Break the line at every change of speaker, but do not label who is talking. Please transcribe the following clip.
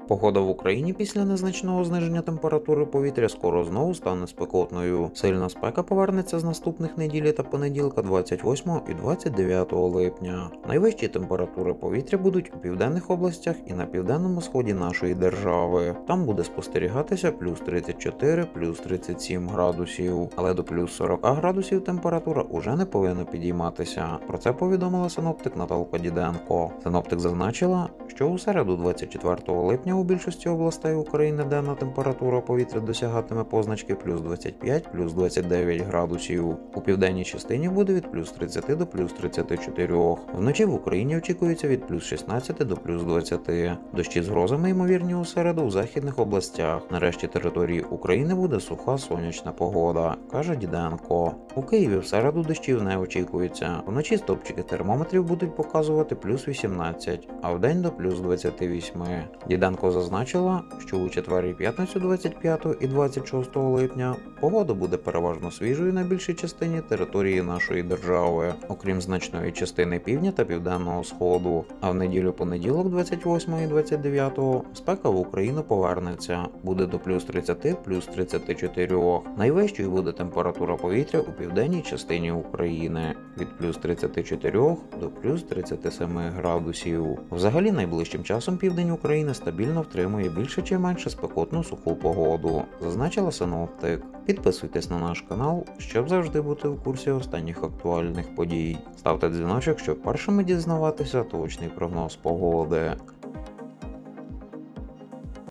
Погода в Україні після незначного зниження температури повітря скоро знову стане спекотною. Сильна спека повернеться з наступних неділі та понеділка 28 і 29 липня. Найвищі температури повітря будуть у південних областях і на південному сході нашої держави. Там буде спостерігатися плюс 34, плюс 37 градусів. Але до плюс 40 градусів температура уже не повинна підійматися. Про це повідомила синоптик Наталка Діденко. Синоптик зазначила, що у середу 24 липня у більшості областей України денна температура повітря досягатиме позначки плюс 25, плюс 29 градусів. У південній частині буде від плюс 30 до плюс 34. Вночі в Україні очікується від плюс 16 до плюс 20. Дощі з грозами ймовірні у середу у західних областях. Нарешті території України буде суха сонячна погода, каже Діденко. У Києві в середу дощів не очікується. Вночі стопчики термометрів будуть показувати плюс 18, а вдень до плюс 28. Діденко зазначила, що у четвер і п'ятницю 25 і 26 липня погода буде переважно свіжою на більшій частині території нашої держави, окрім значної частини півдня та південного сходу. А в неділю-понеділок 28 і 29 спека в Україну повернеться, буде до плюс 30, плюс 34. Найвищою буде температура повітря у південній частині України від плюс 34 до плюс 37 градусів. Взагалі найближчим часом південь України стабільно втримує більше чи менше спекотну суху погоду, зазначила синоптик. Підписуйтесь на наш канал, щоб завжди бути в курсі останніх актуальних подій. Ставте дзвіночок, щоб першими дізнаватися точний прогноз погоди.